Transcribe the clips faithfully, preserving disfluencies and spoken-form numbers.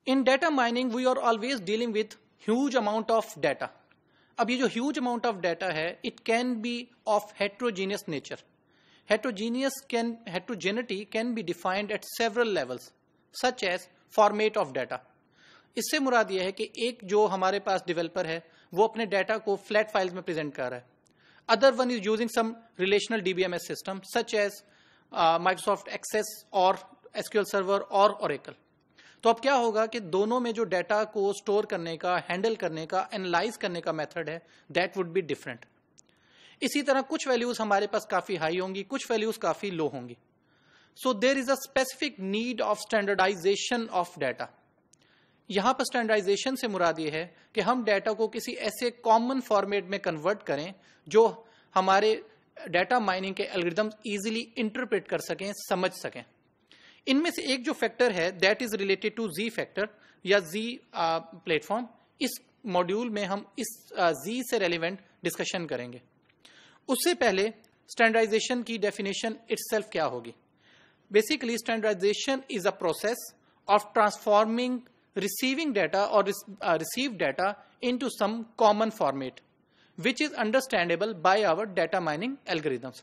In data mining we are always dealing with huge amount of data. अब ये जो huge amount of data है, it can be of heterogeneous nature. Heterogeneous can heterogeneity can be defined at several levels such as format of data. इससे मुराद ये है कि एक जो हमारे पास डेवलपर है वो अपने डाटा को फ्लैट फाइल्स में प्रेजेंट कर रहा है. Other one is using some relational DBMS system such as Microsoft Access और एसक्यूएल सर्वर और ओरेकल. तो अब क्या होगा कि दोनों में जो डाटा को स्टोर करने का, हैंडल करने का, एनालाइज करने का मेथड है, दैट वुड बी डिफरेंट. इसी तरह कुछ वैल्यूज हमारे पास काफी हाई होंगी, कुछ वैल्यूज काफी लो होंगी. So there is a specific need of standardization of data. यहां पर स्टैंडर्डाइजेशन से मुराद ये है कि हम डाटा को किसी ऐसे कॉमन फॉर्मेट में कन्वर्ट करें जो हमारे डाटा माइनिंग के एल्गोरिथम्स इजीली इंटरप्रेट कर सकें, समझ सकें. इनमें से एक जो फैक्टर है that is related to G factor या जी प्लेटफॉर्म. इस मॉड्यूल में हम इस जी uh, से रेलिवेंट डिस्कशन करेंगे. उससे पहले स्टैंडर्डाइजेशन की डेफिनेशन इटसेल्फ क्या होगी. Basically standardization is a process of transforming receiving data or uh, received data into some common format which is understandable by our data mining algorithms.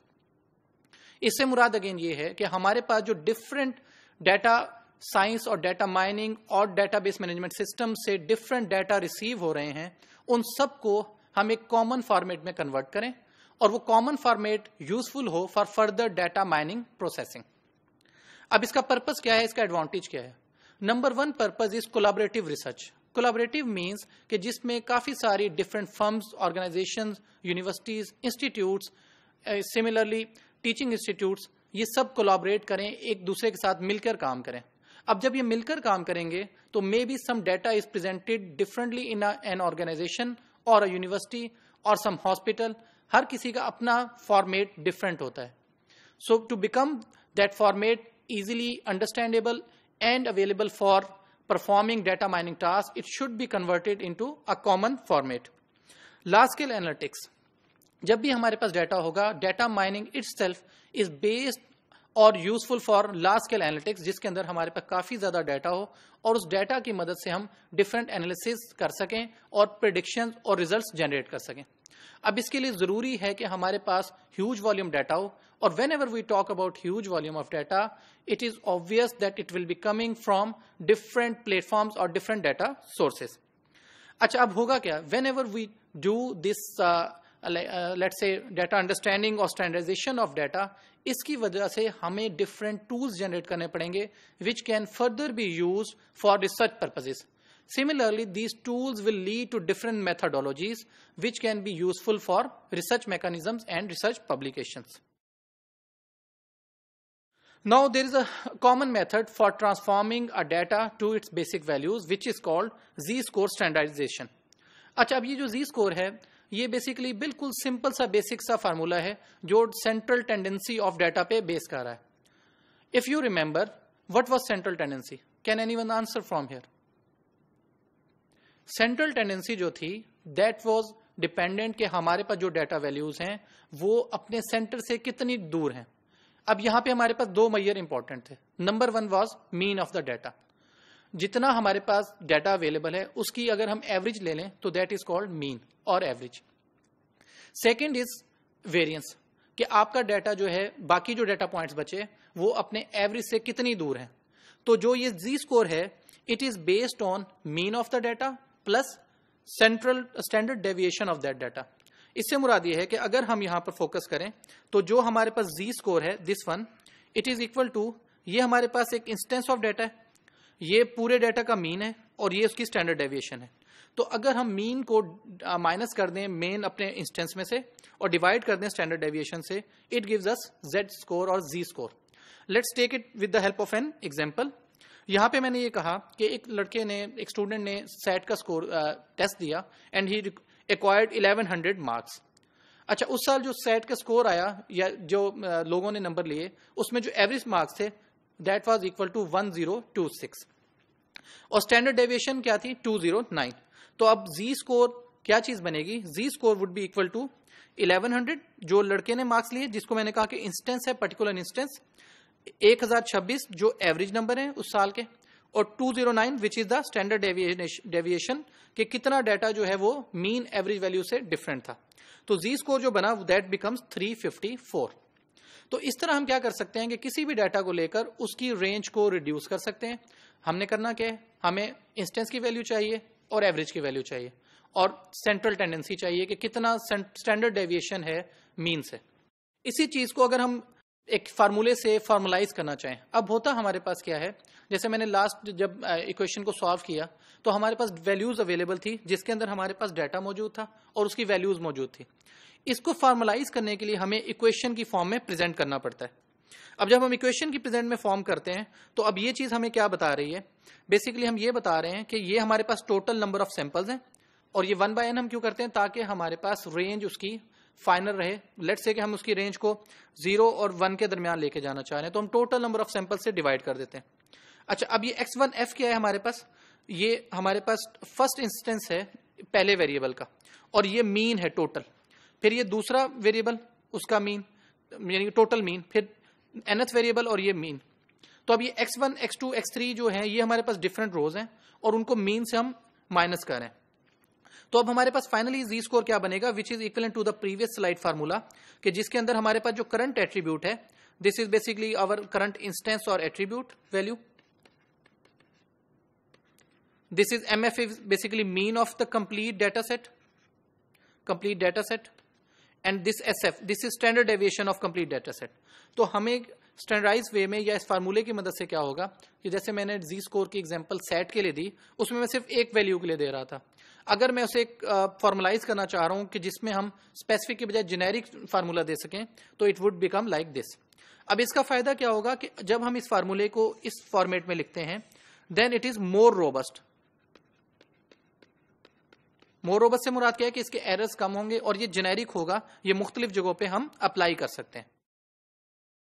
इससे मुराद again ये है कि हमारे पास जो डिफरेंट डाटा साइंस और डाटा माइनिंग और database management system से डिफरेंट डाटा रिसीव हो रहे हैं, उन सबको हम एक कॉमन फॉर्मेट में कन्वर्ट करें और वो कॉमन फॉर्मेट यूजफुल हो for further data mining processing. अब इसका पर्पस क्या है, इसका एडवांटेज क्या है. Number one purpose is collaborative research. Collaborative means कि जिसमें काफी सारी different firms, organisations, universities, institutes, similarly teaching institutes, ये सब कोलैबोरेट करें, एक दूसरे के साथ मिलकर काम करें. अब जब ये मिलकर काम करेंगे तो may be some data is presented differently in an organisation और अ यूनिवर्सिटी और सम हॉस्पिटल. हर किसी का अपना फॉर्मेट डिफरेंट होता है. So to become that format easily understandable and available for performing data mining tasks, it should be converted into a common format. Large scale analytics. जब भी हमारे पास डाटा होगा, data mining itself is based और useful for large scale analytics, जिसके अंदर हमारे पास काफी ज्यादा डाटा हो और उस डाटा की मदद से हम डिफरेंट एनालिसिस कर सकें और प्रेडिक्शन और रिजल्ट्स जनरेट कर सकें. अब इसके लिए जरूरी है कि हमारे पास ह्यूज वॉल्यूम डाटा हो, और whenever we talk about huge volume of data, it is obvious that it will be coming from different platforms और डिफरेंट डाटा सोर्सेज. अच्छा, अब होगा क्या, whenever we do this let's say data understanding और standardization of data, इसकी वजह से हमें डिफरेंट टूल्स जनरेट करने पड़ेंगे which can further be used for research purposes. Similarly, these tools will lead to different methodologies which can be useful for research mechanisms and research publications. Now, there is a common method for transforming a data to its basic values, which is called Z-score standardization. अच्छा, अब ये जो Z-score है, ये basically बिल्कुल simple सा basic सा formula है जो सेंट्रल टेंडेंसी ऑफ डाटा पे बेस कर रहा है. If you remember, what was central tendency? Can anyone answer from here? Central tendency जो थी, दैट वाज डिपेंडेंट कि हमारे पास जो डाटा वैल्यूज हैं वो अपने सेंटर से कितनी दूर हैं. अब यहां पे हमारे पास दो मैयर इंपॉर्टेंट थे. Number one was mean of the data. जितना हमारे पास डाटा अवेलेबल है उसकी अगर हम एवरेज ले लें तो दैट इज कॉल्ड मीन और एवरेज. सेकेंड इज वेरियंस, कि आपका डाटा जो है, बाकी जो डाटा पॉइंट्स बचे वो अपने एवरेज से कितनी दूर हैं. तो जो ये जी स्कोर है, it is based on mean of the data plus central standard deviation of that data. इससे मुराद ये है कि अगर हम यहां पर फोकस करें तो जो हमारे पास जी स्कोर है, this one, it is equal to, ये हमारे पास एक इंस्टेंस ऑफ डाटा है, ये पूरे डाटा का मीन है और ये उसकी स्टैंडर्ड डेविएशन है. तो अगर हम मीन को माइनस कर दें मेन अपने इंस्टेंस में से और डिवाइड कर दें स्टैंडर्ड डेविएशन से, it gives us Z score और G score. Let's take it with the help of an example. यहां पे मैंने ये कहा कि एक लड़के ने, एक स्टूडेंट ने सेट का स्कोर टेस्ट दिया and he acquired eleven hundred marks. अच्छा, उस साल जो सेट का स्कोर आया या जो uh, लोगों ने नंबर लिए, उसमें जो एवरेज मार्क्स थे that was equal to one zero two six और स्टैंडर्ड डेविएशन क्या थी, टू जीरो नाइन. तो अब जी स्कोर क्या चीज बनेगी? G score would be equal to eleven hundred जो लड़के ने मार्क्स लिए, जिसको मैंने कहा कि इंस्टेंस है, पर्टिकुलर इंस्टेंस, एक हजार छब्बीस जो एवरेज नंबर है उस साल के, और two zero nine which is the standard deviation कि कितना डाटा जो है वो मीन एवरेज वैल्यू से डिफरेंट था। तो जी स्कोर जो बना that becomes three fifty four. तो इस तरह हम क्या कर सकते हैं कि किसी भी डाटा को लेकर उसकी रेंज को रिड्यूस कर सकते हैं। हमने करना क्या है, हमें इंस्टेंस की वैल्यू चाहिए और एवरेज की वैल्यू चाहिए और सेंट्रल टेंडेंसी चाहिए कि कितना स्टैंडर्ड डेविएशन है मीन से। इसी चीज को अगर हम एक फार्मूले से फॉर्मुलाइज करना चाहें, अब होता हमारे पास क्या है, जैसे मैंने लास्ट जब इक्वेशन को सॉल्व किया तो हमारे पास वैल्यूज अवेलेबल थी जिसके अंदर हमारे पास डाटा मौजूद था और उसकी वैल्यूज मौजूद थी। इसको फॉर्मुलाइज करने के लिए हमें इक्वेशन की फॉर्म में प्रेजेंट करना पड़ता है। अब जब हम इक्वेशन की प्रेजेंट में फॉर्म करते हैं तो अब ये चीज हमें क्या बता रही है, बेसिकली हम ये बता रहे हैं कि ये हमारे पास टोटल नंबर ऑफ सैंपल्स हैं और ये वन बाय एन हम क्यों करते हैं, ताकि हमारे पास रेंज उसकी फाइनल रहे। लेट्स से कि हम उसकी रेंज को जीरो और वन के दरमियान लेके जाना चाह रहे हैं तो हम टोटल नंबर ऑफ सैंपल से डिवाइड कर देते हैं। अच्छा, अब ये एक्स वन एफ क्या है हमारे पास, ये हमारे पास फर्स्ट इंस्टेंस है पहले वेरिएबल का और ये मीन है टोटल, फिर ये दूसरा वेरिएबल उसका मीन यानी टोटल मीन, फिर एनथ वेरिएबल और ये मीन। तो अब ये X one X two X three जो है ये हमारे पास डिफरेंट रोज हैं और उनको मीन से हम माइनस कर रहे हैं। तो अब हमारे पास फाइनली जी स्कोर क्या बनेगा, which is equal to the previous slide formula, कि जिसके अंदर हमारे पास जो करंट एट्रीब्यूट है this is basically our current instance और attribute value, this is M F is basically mean of the complete data set complete data set and this S F this is standard deviation of complete data set. तो हमें standardise वे में या इस फार्मूले की मदद से क्या होगा कि जैसे मैंने जी स्कोर की एग्जांपल सेट के लिए दी, उसमें मैं सिर्फ एक वैल्यू के लिए दे रहा था। अगर मैं उसे फॉर्मुलाइज करना चाह रहा हूं कि जिसमें हम स्पेसिफिक के बजाय जेनेरिक फार्मूला दे सकें तो it would become like this. अब इसका फायदा क्या होगा कि जब हम इस फार्मूले को इस फॉर्मेट में लिखते हैं then it is more robust. More robust से मुराद क्या है कि इसके एरर्स कम होंगे और ये जेनेरिक होगा, ये मुख्तलिफ जगहों पे हम अप्लाई कर सकते हैं।